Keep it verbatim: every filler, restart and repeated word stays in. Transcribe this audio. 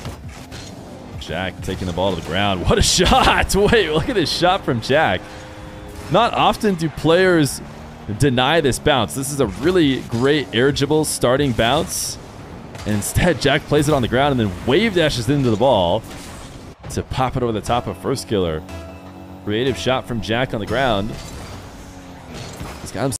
Jack taking the ball to the ground. What a shot! Wait, look at this shot from Jack. Not often do players deny this bounce. This is a really great air-jibble starting bounce. And instead, Jack plays it on the ground and then wave dashes into the ball to pop it over the top of First Killer. Creative shot from Jack on the ground. He's got him